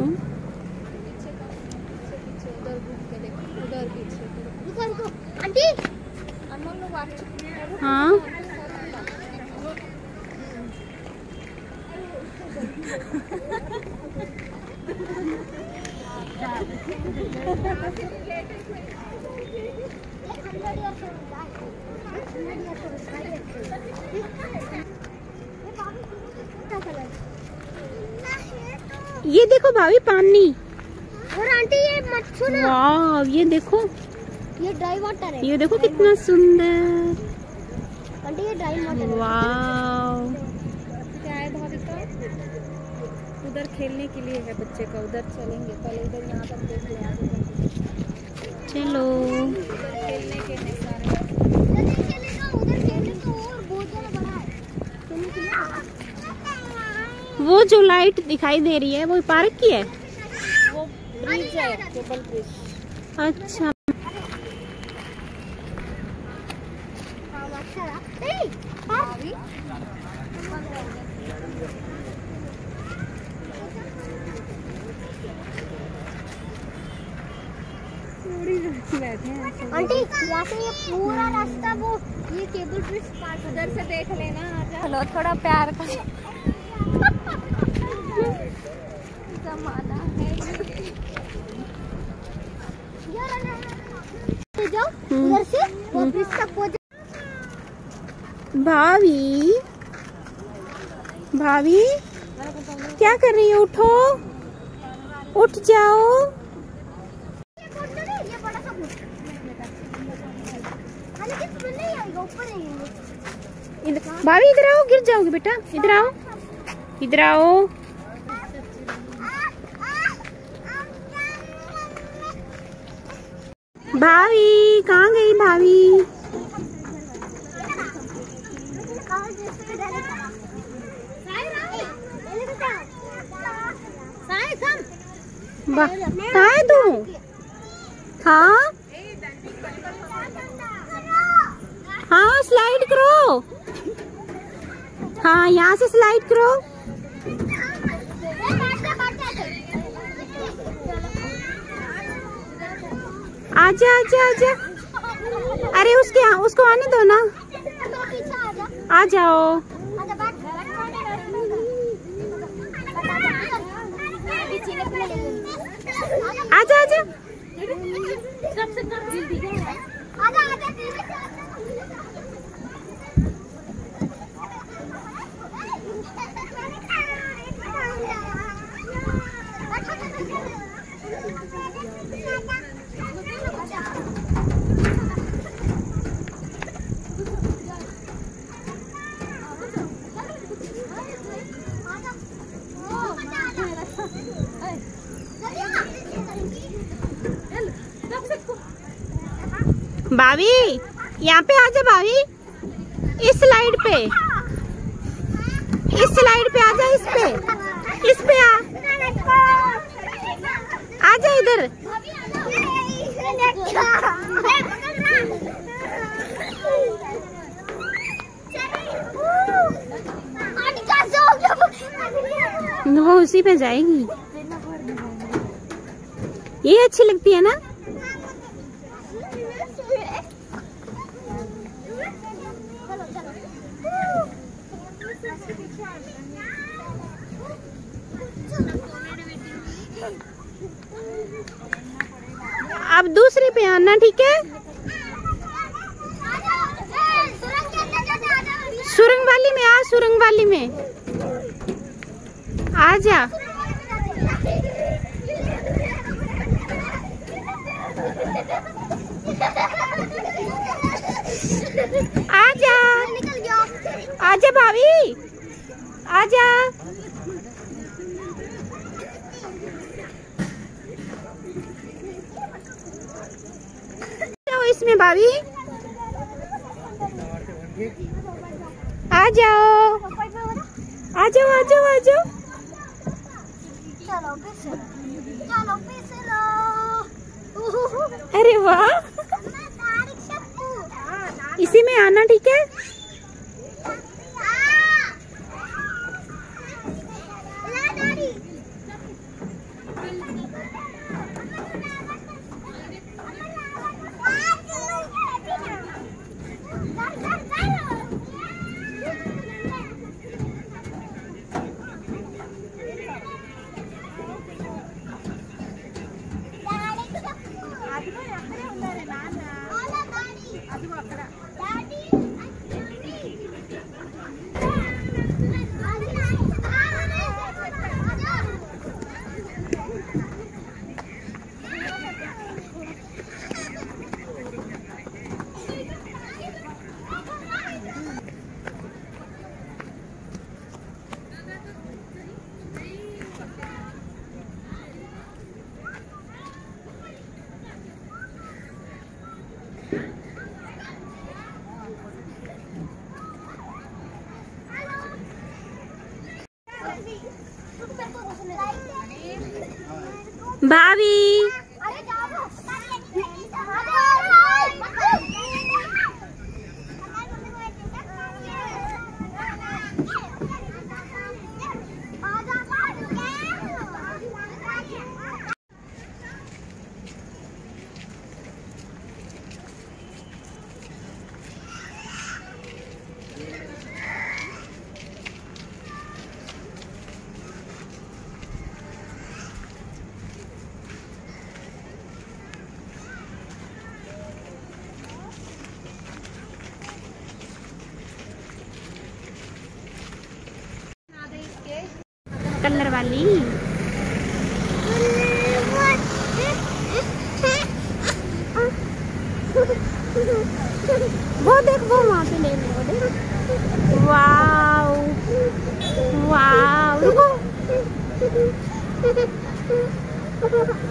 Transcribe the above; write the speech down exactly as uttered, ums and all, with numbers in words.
देखूं। उधर उधर पीछे आंटी हाँ ये देखो भाभी पानी। और आंटी ये मत छूना। वाह ये देखो, ये ड्राई वाटर है। ये देखो कितना सुंदर। आंटी ये ड्राई वाटर है। वाह क्या है भाभी का? उधर खेलने के लिए है बच्चे का, उधर चलेंगे पहले। इधर यहाँ पर देख ले आगे चलो। खेलने के लिए सारे उधर खेलेगा, उधर खेलने तो और बहुत ज्यादा बड़ा है खेलने के लिए। वो जो लाइट दिखाई दे रही है वो पार्क की है। वो ब्रिज है, केबल ब्रिज। अच्छा आंटी यहाँ से ये पूरा रास्ता वो ये केबल ब्रिज पार उधर से देख लेना। चलो थोड़ा प्यार कर जमाना है जाओ उधर से वो ब्रिज तक पहुंच। भाभी भाभी क्या कर रही हो? उठो, उठ जाओ। भाभी इधर आओ, गिर जाओगे बेटा। इधर आओ, इधर आओ। भाभी कहाँ गई भाभी? कहाँ है तू? हाँ हाँ स्लाइड करो। हाँ यहाँ से स्लाइड करो। आजा आजा आजा। अरे उसके उसको आने दो ना। आ जाओ। आजा आजा। भाभी यहाँ पे आजा भाभी। इस स्लाइड पे, इस स्लाइड पे आजा। इस पे, इस पे आ। आजा इधर। वो उसी पे जाएगी। ये अच्छी लगती है ना? अब दूसरे पे आना, ठीक है? सुरंग वाली में आ, सुरंग वाली में आ जा। आजा आजा भाभी, आजा। इसमें भाभी आ जाओ, आ जाओ, आ जाओ, आ जाओ। चलो चलो अरे वाह, इसी में आना, ठीक है? भाभी कलर वाली वो देख वो वहाँ पे ले लो देख। वाओ वाओ रुको